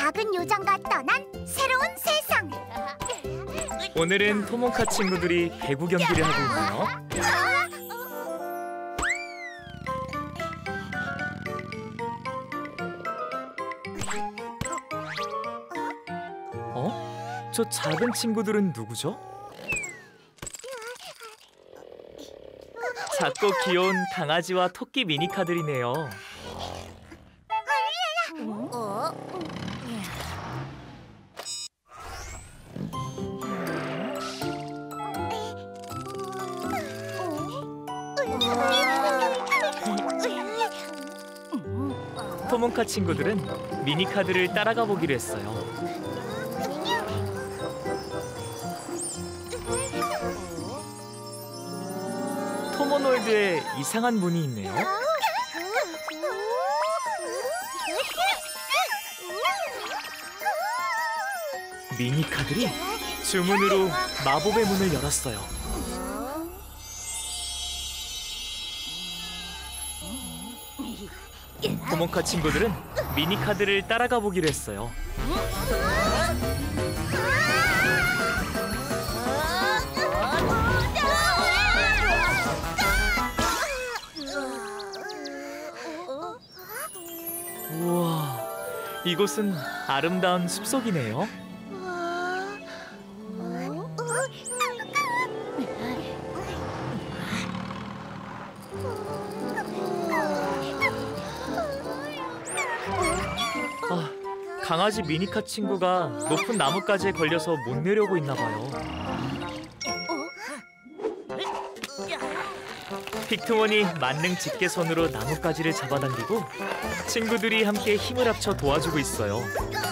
작은 요정과 떠난 새로운 세상. 오늘은 토모카 친구들이 배구 경기를 하고 있네요. 저 작은 친구들은 누구죠? 작고 귀여운 강아지와 토끼 미니카들이네요. 토모카 친구들은 미니카들을 따라가 보기로 했어요. 토모놀드에 이상한 문이 있네요. 미니카들이 주문으로 마법의 문을 열었어요. 토모카 친구들은 미니카들을 따라가 보기로 했어요. 우와, 이곳은 아름다운 숲속이네요. 강아지 미니카 친구가 높은 나뭇가지에 걸려서 못 내려오고 있나 봐요. 픽트몬이 만능 집게손으로 나뭇가지를 잡아당기고 친구들이 함께 힘을 합쳐 도와주고 있어요.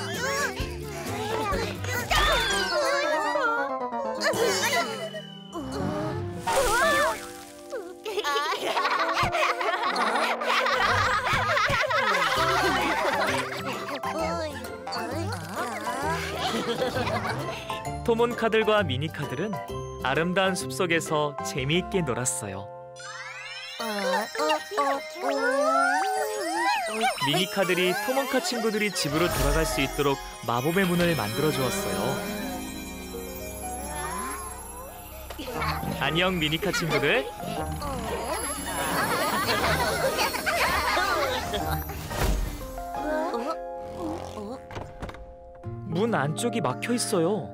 토몬카들과 미니카들은 아름다운 숲속에서 재미있게 놀았어요. 미니카들이 토몬카 친구들이 집으로 돌아갈 수 있도록 마법의 문을 만들어 주었어요. 안녕 미니카 친구들. 문 안쪽이 막혀 있어요.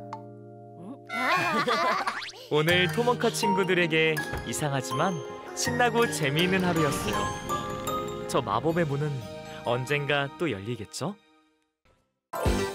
오늘 토모카 친구들에게 이상하지만 신나고 재미있는 하루였어요. 저 마법의 문은 언젠가 또 열리겠죠?